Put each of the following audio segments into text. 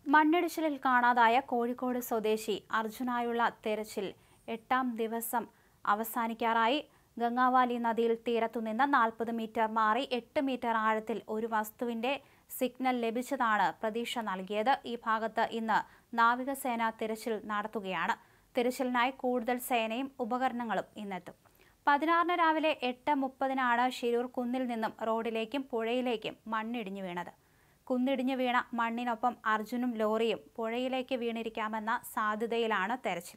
മണ്ണിടിച്ചിലിൽ കാണാതായ കോഴിക്കോട് സ്വദേശി അർജുനായുള്ള തെരച്ചിൽ 8ാം ദിവസം അവസാനിക്കാറായി. ഗംഗാവാലി നദിയിൽ തീരത്തുനിന്ന് 40 മീറ്റർ മാറി 8 മീറ്റർ ആഴത്തിൽ ഒരു വസ്തുവിന്റെ സിഗ്നൽ ലഭിച്ചതാണ് പ്രതീക്ഷ നൽകിയത്. ഈ ഭാഗത്ത് ഇന്ന് നാവികസേന തിരച്ചിൽ നടത്തുകയാണ്. തിരച്ചിലിനായി കൂടുതൽ സേനയും ഉപകരണങ്ങളും ഇന്നെത്തും. 16-ന് രാവിലെ 8:30-നാണ് ശിരൂർ കുന്നിൽ നിന്നും റോഡിലേക്കും പുഴയിലേക്കും മണ്ണിടിഞ്ഞു വീണത്. കുന്നിടിഞ്ഞു വീണ മണ്ണിനൊപ്പം അർജുനും ലോറിയും പുഴയിലേക്ക് വീണിരിക്കാമെന്ന സാധ്യതയിലാണ് തെരച്ചിൽ.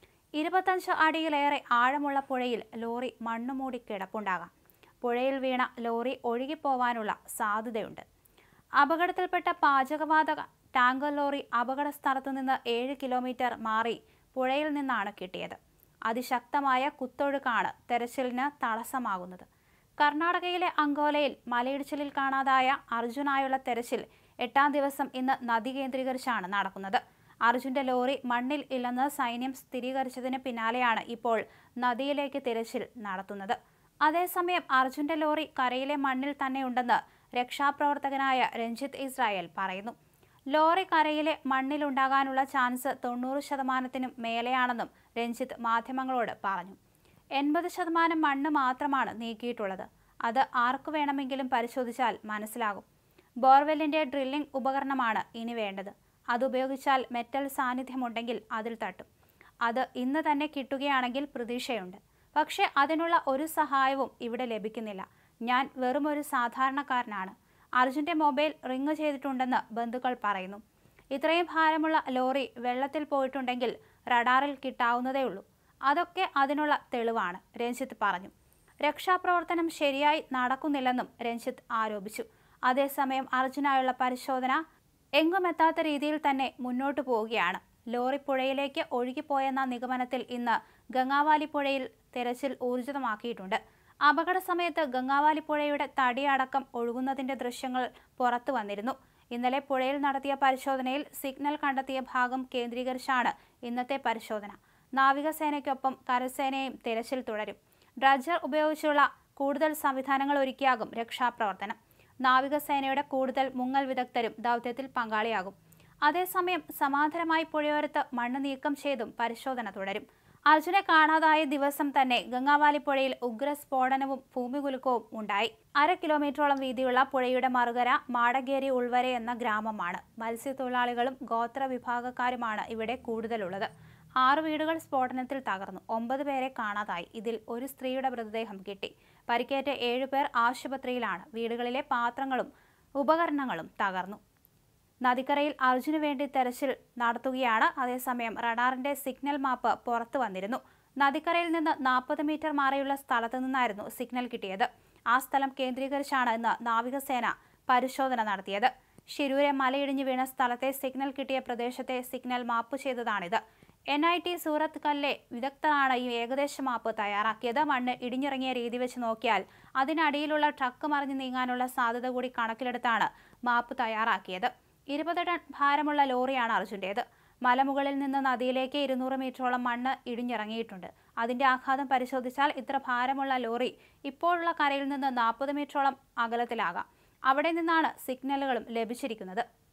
25 അടിയിലേറെ ആഴമുള്ള പുഴയിൽ ലോറി മണ്ണുമൂടി കിടപ്പുണ്ടാകാം. പുഴയിൽ വീണ ലോറി ഒഴുകിപ്പോവാനുള്ള സാധ്യതയുണ്ട്. അപകടത്തിൽപ്പെട്ട പാചകവാതക ടാങ്കർ ലോറി അപകട സ്ഥലത്തു നിന്ന് 7 കിലോമീറ്റർ മാറി പുഴയിൽ നിന്നാണ് കിട്ടിയത്. അതിശക്തമായ കുത്തൊഴുക്കാണ് തെരച്ചിലിന് തടസ്സമാകുന്നത്. കർണാടകയിലെ അങ്കോലയിൽ മലയിടിച്ചിലിൽ കാണാതായ അർജുനായുള്ള തെരച്ചിൽ 8ാം ദിവസം ഇന്ന് നദി കേന്ദ്രീകരിച്ചാണ് നടക്കുന്നത്. അർജുന്റെ ലോറി മണ്ണിൽ ഇല്ലെന്ന് സൈന്യം സ്ഥിരീകരിച്ചതിന് പിന്നാലെയാണ് ഇപ്പോൾ നദിയിലേക്ക് തിരച്ചിൽ നടത്തുന്നത്. അതേസമയം അർജുന്റെ ലോറി കരയിലെ മണ്ണിൽ തന്നെയുണ്ടെന്ന് രക്ഷാപ്രവർത്തകനായ രഞ്ജിത്ത് ഇസ്രായേൽ പറയുന്നു. ലോറി കരയിലെ മണ്ണിലുണ്ടാകാനുള്ള ചാൻസ് 90% മേലെയാണെന്നും രഞ്ജിത്ത് മാധ്യമങ്ങളോട് പറഞ്ഞു. 80% മണ്ണ് മാത്രമാണ് നീക്കിയിട്ടുള്ളത്. അത് ആർക്കു വേണമെങ്കിലും പരിശോധിച്ചാൽ മനസ്സിലാകും. ബോർവെല്ലിന്റെ ഡ്രില്ലിംഗ് ഉപകരണമാണ് ഇനി വേണ്ടത്. അതുപയോഗിച്ചാൽ മെറ്റൽ സാന്നിധ്യമുണ്ടെങ്കിൽ അതിൽ തട്ടും. അത് ഇന്ന് തന്നെ കിട്ടുകയാണെങ്കിൽ പ്രതീക്ഷയുണ്ട്. പക്ഷേ അതിനുള്ള ഒരു സഹായവും ഇവിടെ ലഭിക്കുന്നില്ല. ഞാൻ വെറുമൊരു സാധാരണക്കാരനാണ്. അർജുന്റെ മൊബൈൽ റിങ് ചെയ്തിട്ടുണ്ടെന്ന് ബന്ധുക്കൾ പറയുന്നു. ഇത്രയും ഭാരമുള്ള ലോറി വെള്ളത്തിൽ പോയിട്ടുണ്ടെങ്കിൽ റഡാറിൽ കിട്ടാവുന്നതേയുള്ളൂ. അതൊക്കെ അതിനുള്ള തെളിവാണ്, രഞ്ജിത്ത് പറഞ്ഞു. രക്ഷാപ്രവർത്തനം ശരിയായി നടക്കുന്നില്ലെന്നും രഞ്ജിത്ത് ആരോപിച്ചു. അതേസമയം അർജുനായുള്ള പരിശോധന എങ്ങുമെത്താത്ത രീതിയിൽ തന്നെ മുന്നോട്ടു പോവുകയാണ്. ലോറി പുഴയിലേക്ക് ഒഴുകിപ്പോയെന്ന നിഗമനത്തിൽ ഇന്ന് ഗംഗാവാലി പുഴയിൽ തെരച്ചിൽ ഊർജിതമാക്കിയിട്ടുണ്ട്. അപകട സമയത്ത് ഗംഗാവാലി പുഴയുടെ തടിയടക്കം ഒഴുകുന്നതിന്റെ ദൃശ്യങ്ങൾ പുറത്തു വന്നിരുന്നു. ഇന്നലെ പുഴയിൽ നടത്തിയ പരിശോധനയിൽ സിഗ്നൽ കണ്ടെത്തിയ ഭാഗം കേന്ദ്രീകരിച്ചാണ് ഇന്നത്തെ പരിശോധന. നാവികസേനയ്ക്കൊപ്പം കരസേനയും തിരച്ചിൽ തുടരും. ഡ്രഡ്ജർ ഉപയോഗിച്ചുള്ള കൂടുതൽ സംവിധാനങ്ങൾ ഒരുക്കിയാകും രക്ഷാപ്രവർത്തനം. നാവികസേനയുടെ കൂടുതൽ മുങ്ങൽ വിദഗ്ധരും ദൗത്യത്തിൽ പങ്കാളിയാകും. അതേസമയം സമാന്തരമായി പുഴയോരത്ത് മണ്ണ് നീക്കം ചെയ്തും പരിശോധന തുടരും. അർജുനെ കാണാതായ ദിവസം തന്നെ ഗംഗാവാലി പുഴയിൽ ഉഗ്രസ്ഫോടനവും ഭൂമികുലുക്കവും ഉണ്ടായി. 1/2 കിലോമീറ്ററോളം വീതിയുള്ള പുഴയുടെ മറുകര മാടകേരി ഉൾവരെ എന്ന ഗ്രാമമാണ്. മത്സ്യത്തൊഴിലാളികളും ഗോത്ര വിഭാഗക്കാരുമാണ് ഇവിടെ കൂടുതലുള്ളത്. 6 വീടുകൾ സ്ഫോടനത്തിൽ തകർന്നു. 9 പേരെ കാണാതായി. ഇതിൽ ഒരു സ്ത്രീയുടെ മൃതദേഹം കിട്ടി. പരിക്കേറ്റ 7 പേർ ആശുപത്രിയിലാണ്. വീടുകളിലെ പാത്രങ്ങളും ഉപകരണങ്ങളും തകർന്നു. നദിക്കരയിൽ അർജുനു വേണ്ടി തെരച്ചിൽ നടത്തുകയാണ്. അതേസമയം റഡാറിന്റെ സിഗ്നൽ മാപ്പ് പുറത്തു വന്നിരുന്നു. നദിക്കരയിൽ നിന്ന് 40 മീറ്റർ മാറിയുള്ള സ്ഥലത്തു നിന്നായിരുന്നു സിഗ്നൽ കിട്ടിയത്. ആ സ്ഥലം കേന്ദ്രീകരിച്ചാണ് ഇന്ന് നാവികസേന പരിശോധന നടത്തിയത്. ശിരൂരെ മലയിടിഞ്ഞു വീണ സ്ഥലത്തെ സിഗ്നൽ കിട്ടിയ പ്രദേശത്തെ സിഗ്നൽ മാപ്പ് ചെയ്തതാണിത്. NIT സൂറത്ത് കല്ലെ വിദഗ്ധരാണ് ഈ ഏകദേശ മാപ്പ് തയ്യാറാക്കിയത്. മണ്ണ് ഇടിഞ്ഞിറങ്ങിയ രീതി വെച്ച് നോക്കിയാൽ അതിനടിയിലുള്ള ട്രക്ക് മറിഞ്ഞു നീങ്ങാനുള്ള സാധ്യത കൂടി കണക്കിലെടുത്താണ് മാപ്പ് തയ്യാറാക്കിയത്. 20 ടൺ ഭാരമുള്ള ലോറിയാണ് അർജുന്റേത്. മലമുകളിൽ നിന്ന് നദിയിലേക്ക് 200 മീറ്ററോളം മണ്ണ് ഇടിഞ്ഞിറങ്ങിയിട്ടുണ്ട്. അതിന്റെ ആഘാതം പരിശോധിച്ചാൽ ഇത്ര ഭാരമുള്ള ലോറി ഇപ്പോഴുള്ള കരയിൽ നിന്ന് 40 മീറ്ററോളം അകലത്തിലാകാം. അവിടെ നിന്നാണ് സിഗ്നലുകളും ലഭിച്ചിരിക്കുന്നത്.